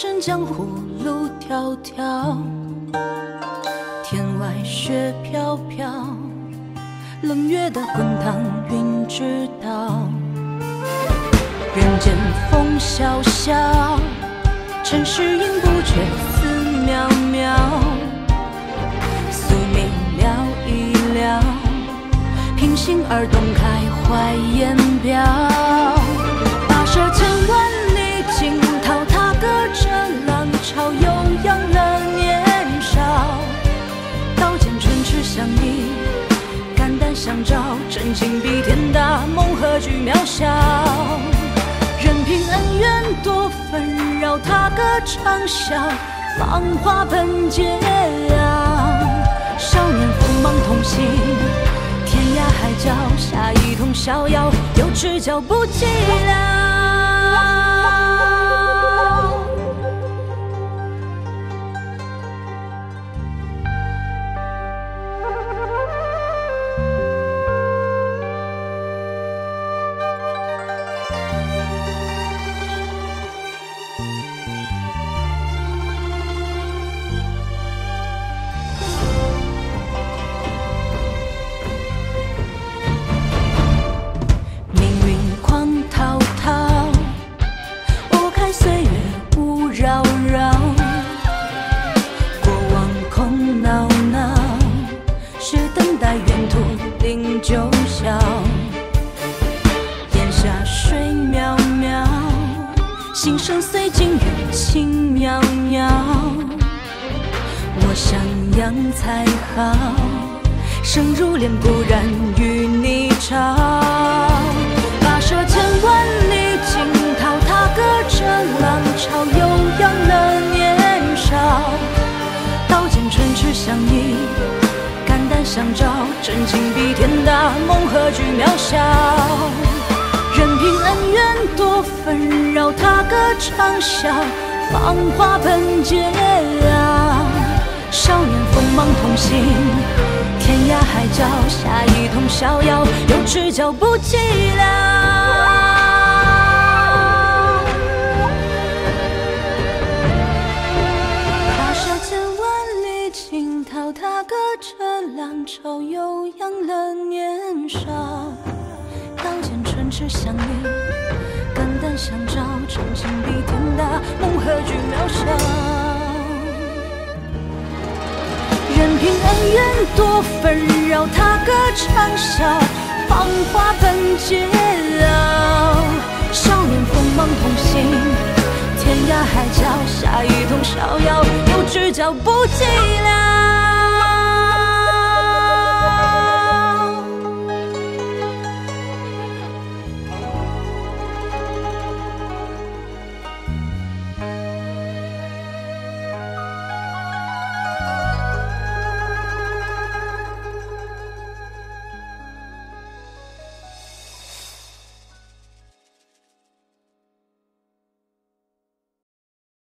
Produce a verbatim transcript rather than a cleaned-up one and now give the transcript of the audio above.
身江湖路迢迢，天外雪飘飘，冷月的滚烫云知道。人间风萧萧，尘世影不觉思渺渺。宿命聊一聊，平心而动开怀言表。跋涉千万里惊涛，踏歌着浪潮，悠扬了年少。刀剑唇齿相依，肝胆相照，真情比天大，梦何惧渺小。任凭恩怨多纷扰，踏歌长啸，芳华本皆啊。少年锋芒同行，天涯海角，下一通逍遥，有知交不寂寥。心声随境遇轻渺渺，我想养才好，生如莲不染与你潮。跋涉千万里惊涛，踏歌着浪潮，悠扬了年少。刀剑唇齿相依，肝胆相照，真情比天大，梦何惧渺小。任凭恩怨多纷扰，踏歌长啸，芳华本皆啊。少年锋芒同行，天涯海角，下一通逍遥，有知交不寂寥。跋涉千万里惊涛，踏歌着浪潮，悠扬了年少。刀剑唇齿相依，肝胆相照，真情比天大，梦何惧渺小。任凭恩怨多纷扰，踏歌长啸，芳华本皆傲。少年锋芒同行，天涯海角，下一通逍遥，有知交不寂寥。